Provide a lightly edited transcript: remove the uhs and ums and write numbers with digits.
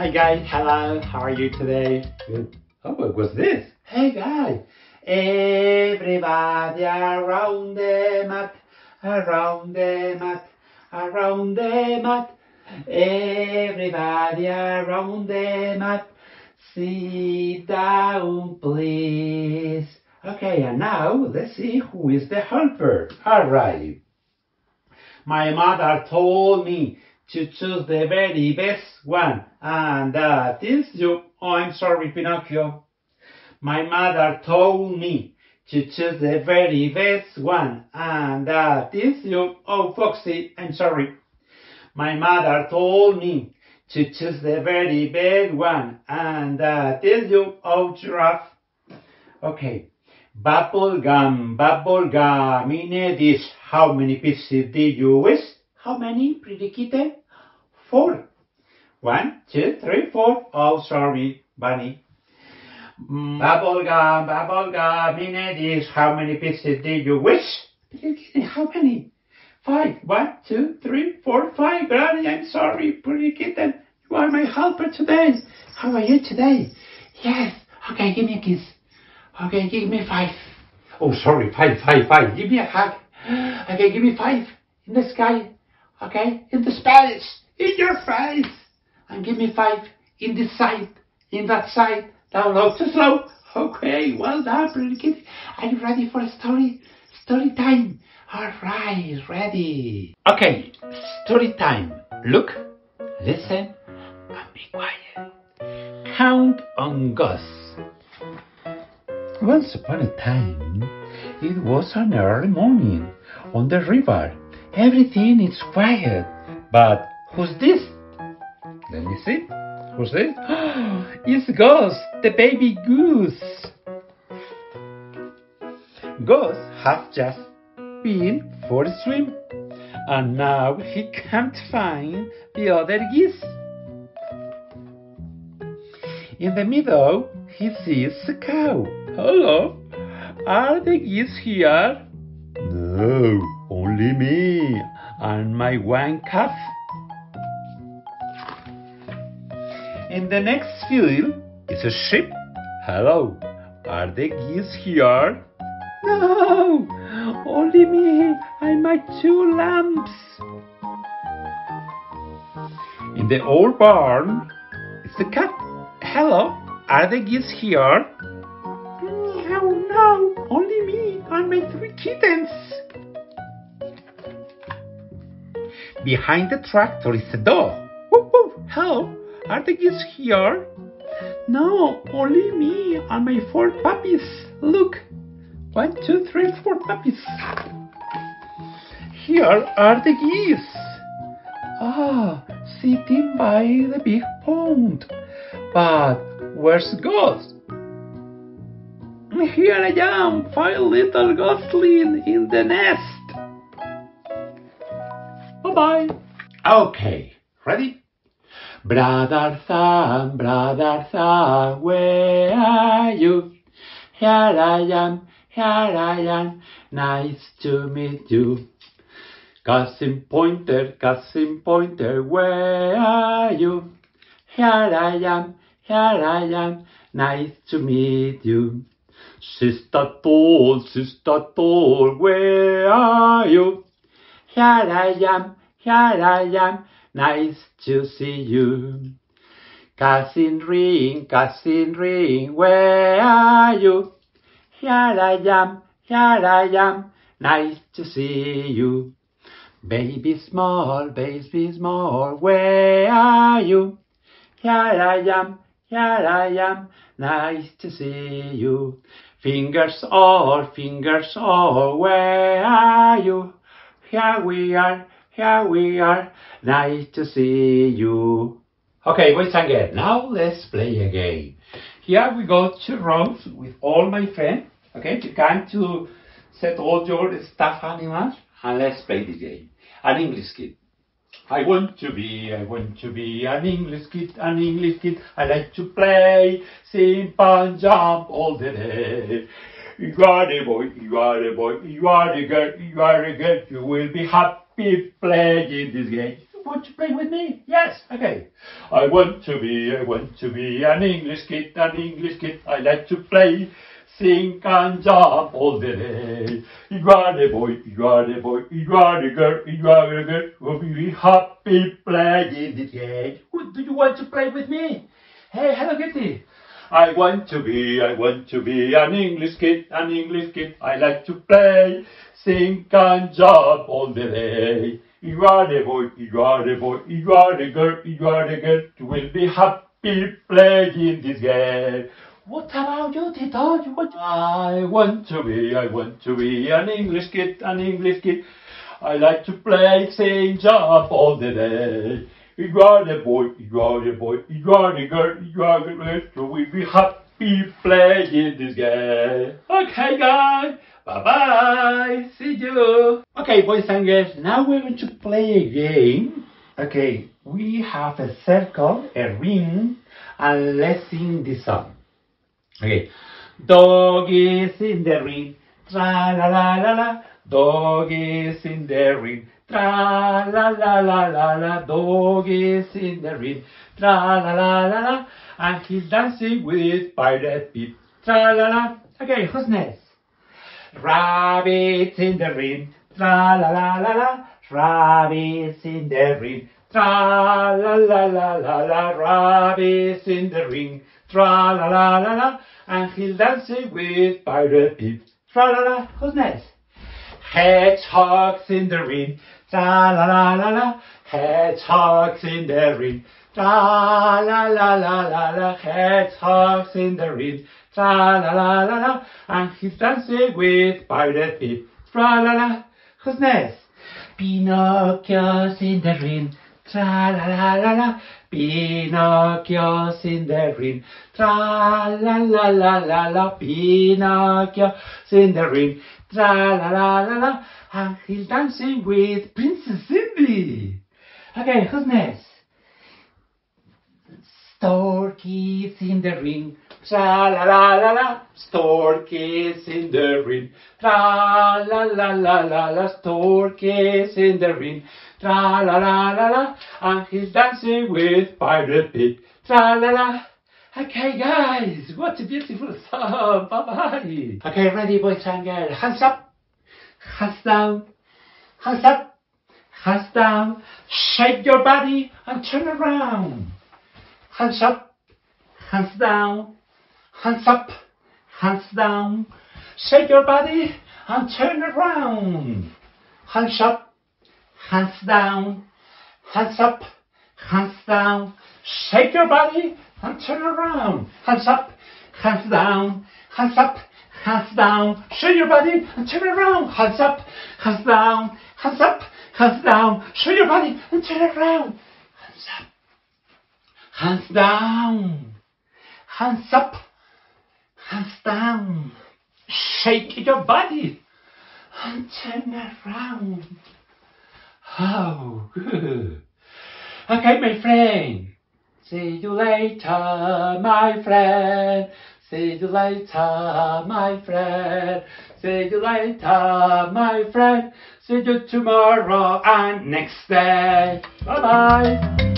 Hi guys, hello, how are you today? Good. Oh, what was this? Hey guys, everybody around the mat, around the mat, around the mat. Everybody around the mat, sit down please. Okay, and now let's see who is the helper. Alright. My mother told me to choose the very best one, and that is you. Oh, I'm sorry, Pinocchio. My mother told me to choose the very best one, and that is you. Oh, Foxy, I'm sorry. My mother told me to choose the very best one, and that is you. Oh, Giraffe. Okay. Bubblegum, bubblegum in a dish. How many pieces did you wish? How many, pretty kitten? 4. 1, 2, 3, 4. Oh, sorry, Bunny. Bubblegum, bubblegum in a dish. How many pieces did you wish? Pretty kitten, how many? 5. 1, 2, 3, 4, 5. Granny, I'm sorry, pretty kitten. You are my helper today. How are you today? Yes. Okay, give me a kiss. Okay, give me 5. Oh, sorry, 5. Give me a hug. Okay, give me 5. In the sky. Okay, in the space. In your face. And give me 5 in this side. In that side. Down low, too slow. Okay, well done, pretty kid. Are you ready for a story? Story time. Alright, ready. Okay, story time. Look, listen, and be quiet. Count on Gus. Once upon a time, it was an early morning on the river. Everything is quiet. But who's this? Let me see. Who's this? It's Gus, the baby goose. Gus has just been for a swim, and now he can't find the other geese. In the meadow, he sees a cow. Hello, are the geese here? No, only me and my one calf. In the next field is a sheep. Hello, are the geese here? No, only me and my 2 lambs. In the old barn is a cat. Hello, are the geese here? No, only me and my 3 kittens. Behind the tractor is a dog. Woof, woof. Hello, are the geese here? No, only me and my 4 puppies. Look, 1, 2, 3, 4 puppies. Here are the geese. Sitting by the big pond. But where's Gus? Here I am, 5 little goslings in the nest. Bye-bye. Okay, ready? Brother Sam, where are you? Here I am, nice to meet you. Cousin Pointer, where are you? Here I am, nice to meet you. Sister Tall, where are you? Here I am, nice to see you. Cousin Ring, where are you? Here I am, nice to see you. Baby small, where are you? Here I am, nice to see you. Fingers all, where are you? Here we are, nice to see you. Okay, boys and girls, now let's play a game. Here we go to rows with all my friends. Okay, you can to set all your stuffed animals and let's play the game. An English kid. I want to be an English kid. I like to play, sing and jump all the day. You are a boy, you are a girl, you will be happy playing this game. Want to play with me? Yes. Okay. I want to be an English kid, I like to play, sing and jump all the day. You are the boy, you are the boy, you are the girl, you are the girl, we'll be happy playing the game. Who do you want to play with me? Hey, Hello Kitty. I want to be an English kid, I like to play, sing and jump all the day. You are the boy, you are the boy, you are the girl, you are the girl, you will be happy playing this game. What about you, Tito? I want to be an English kid, I like to play, sing, jump all the day. You are the boy, you are the boy, you are the girl, you are the girl, you will be happy playing this game. Okay, guys. Bye-bye. See you. Okay, boys and girls, now we're going to play a game. Okay, we have a circle, a ring, and let's sing this song. Okay. Dog is in the ring, tra-la-la-la-la. Dog is in the ring, tra-la-la-la-la-la. Dog is in the ring, tra-la-la-la-la. And he's dancing with Pirate Pip, tra-la-la. Okay, who's next? Rabbit's in the ring, tra-la-la-la-la. Rabbit's in the ring, tra-la-la-la-la-la. Rabbit's in the ring, tra-la-la-la-la. And he's dancing with Pirate Pip, tra-la-la. Who's next? Hedgehog's in the ring, tra-la-la-la-la. Hedgehog's in the ring, tra-la-la-la-la-la. Hedgehog's in the ring, tra-la-la-la-la. And he's dancing with Pirate Pip, tra-la-la. Who's next? Pinocchio's in the ring, tra-la-la-la-la. Pinocchio's in the ring, tra-la-la-la-la-la. Pinocchio's in the ring, tra-la-la-la-la. And he's dancing with Princess Cindy. Okay, who's next? Storky's in the ring, tra-la-la-la-la. Storky's in the ring, tra-la-la-la-la-la. Storky's in the ring, tra-la-la-la-la. And he's dancing with Pirate Pip, tra-la-la. Okay, guys, what a beautiful song. Bye-bye. Okay, ready, boys and girls. Hands up, hands down, hands up, hands down. Shake your body and turn around. Hands up, hands down, hands up, hands down. Shake your body and turn around. Hands up, hands down, hands up, hands down. Shake your body and turn around. Hands up, hands down, hands up, hands down. Shake your body and turn around. Hands up, hands down, hands up, hands down. Shake your body and turn around. Hands up, hands down, hands up, hands down. Shake your body and turn around. Oh, good. Okay, my friend. See you later, my friend. See you later, my friend. See you later, my friend. See you tomorrow and next day. Bye-bye.